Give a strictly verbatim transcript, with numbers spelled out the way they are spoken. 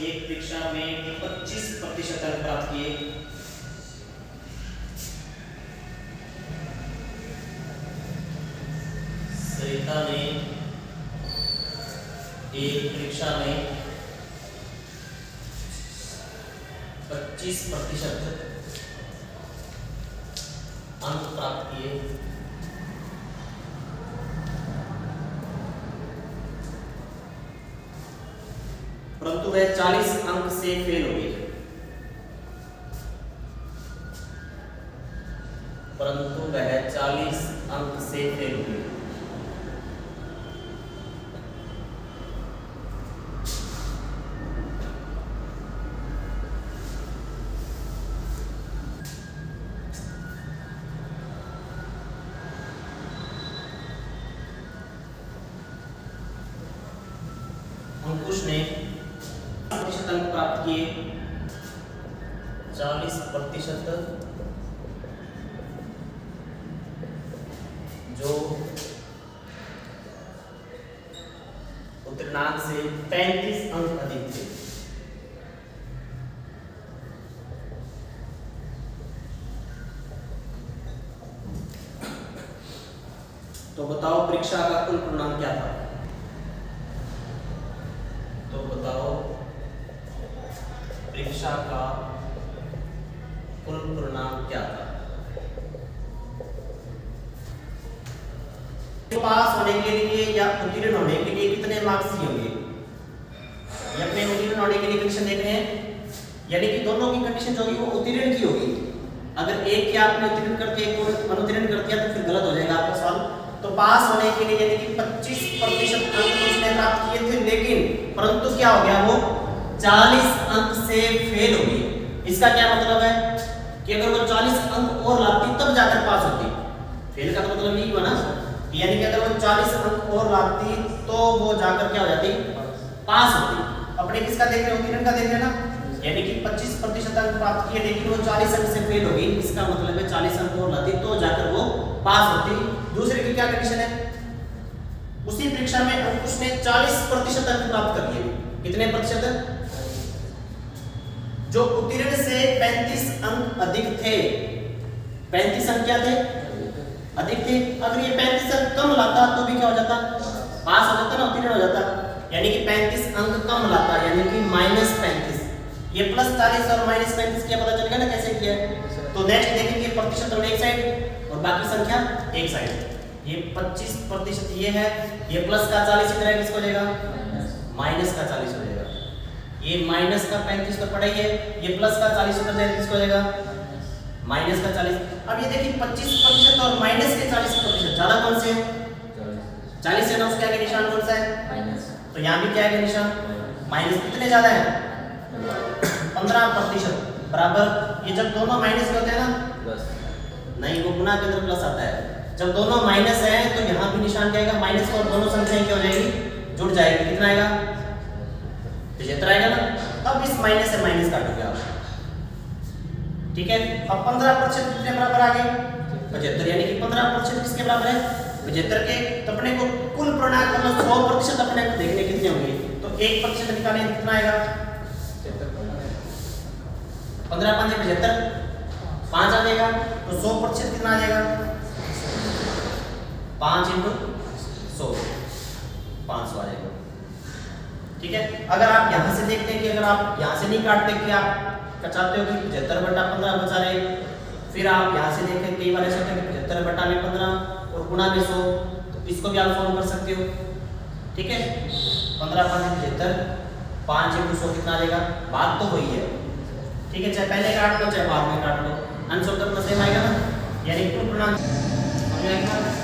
एक परीक्षा में पच्चीस प्रतिशत अंक प्राप्त किए। सरिता ने एक परीक्षा में पच्चीस प्रतिशत अंक प्राप्त किए। परंतु वह चालीस अंक से फेल हो गई। परंतु वह चालीस अंक से फेल हो गई। अंकुश ने प्रतिशत अंक प्राप्त किए, चालीस प्रतिशत, जो उत्तीर्णांक से पैंतीस अंक अधिक थे। तो बताओ परीक्षा का कुल परिणाम क्या था? तो बताओ परीक्षा का कुल परिणाम क्या था? पास होने के लिए या उत्तीर्ण होने के लिए कितने मार्क्स चाहिए होंगे? ये अपने उत्तीर्ण होने के लिए कंडीशन देख रहे हैं, यानी कि दोनों की कंडीशन जो होगी वो उत्तीर्ण की होगी। अगर एक की आपने उत्तीर्ण करके एक को अनुत्तीर्ण कर दिया तो फिर गलत हो जाएगा आपका सवाल। तो पास होने के लिए यानी कि पच्चीस प्रतिशत अंक उसने प्राप्त किए थे, लेकिन परंतु क्या हो गया, वो चालीस अंक से फेल हो गई। इसका क्या मतलब है कि अगर वो चालीस अंक और लाती तब जाकर पास होती। फेल का तो मतलब यही हुआ ना, यानी कि अगर वो चालीस अंक और लाती तो वो जाकर क्या हो जाती, पास होती। अपने किसका देख रहे हो, उत्तीर्ण का देख रहे हैं ना, यानी कि पच्चीस प्रतिशत अंक प्राप्त किए लेकिन वो चालीस अंक से फेल हो गई। इसका मतलब है चालीस अंक और लाती तो जाकर वो पास होती। दूसरे की क्या कंडीशन है, उसी परीक्षा में अंकुश ने चालीस प्रतिशत अंक प्राप्त कर लिए। कितने प्रतिशत? जो उत्तीर्ण से पैंतीस अंक अधिक थे। पैंतीस अंक क्या थे? अधिक थे। अगर ये पैंतीस अंक कम लाता तो भी क्या हो जाता, पास हो जाता ना, उत्तीर्ण हो जाता। यानी कि पैंतीस अंक कम लाता, यानी कि माइनस पैंतीस। ये प्लस चालीस और माइनस पैंतीस क्या पता चलेगा ना कैसे किया है। तो नेक्स्ट देखेंगे प्रतिशत और एक साइड और बाकी संख्या एक साइड। ये पच्चीस प्रतिशत ये है, ये प्लस का चालीस इधर किसको हो जाएगा, माइनस का चालीस हो जाएगा। ये माइनस का पैंतीस तो पड़ा ही है, ये प्लस का चालीस उधर जाएगा किसको हो जाएगा, माइनस का चालीस। अब ये देखिए पच्चीस प्रतिशत और माइनस के चालीस प्रतिशत ज्यादा कौन से है, चालीस है ना, उसके आगे निशान कौन सा है, माइनस। तो यहाँ भी क्या है निशान, माइनस। कितने ज्यादा है, पंद्रह प्रतिशत बराबर। ये जब दोनों माइनस के होते हैं ना, प्लस नहीं, वो गुना के अंदर प्लस आता है। जब दोनों माइनस है तो यहाँ भी निशान क्या आएगा, माइनस। और दोनों संख्याएं क्या हो जाएगी, जुड़ जाएगी। कितना आएगा, पचहत्तर आएगा ना। अब इस माइनस से माइनस काटोगे आप, ठीक है। अब पंद्रह प्रतिशत कितने बराबर आ गए, पचहत्तर। यानी कि पंद्रह प्रतिशत किसके बराबर है, पचहत्तर के। तो अपने को कुल परिणाम मतलब सौ प्रतिशत अपने को देखने कितने होंगे, तो एक प्रतिशत निकालें कितना आएगा, पंद्रह पांच पचहत्तर, पांच आ जाएगा। तो सौ प्रतिशत कितना आ जाएगा, पांच इंटू सौ, पांच सौ आ जाएगा। ठीक है। अगर आप यहां से देखते हैं कि अगर आप यहां से नहीं काटते कि आप चाहते हो कि पचहत्तर बटा पंद्रह बचा रहे, फिर आप यहां से देखें कई बार ऐसा होता है कि पचहत्तर बटा में पंद्रह और गुणा में सौ, तो इसको भी आप सॉल्व कर सकते हो। ठीक है। पंद्रह पांच पचहत्तर, पांच इंटू सौ कितना आ जाएगा, बात तो वही है। ठीक है, चाहे पहले काट लो चाहे बाद में काट लो, आंसर तो अपना सेम आएगा ना। यानी कुल परिणाम समझ आएगा।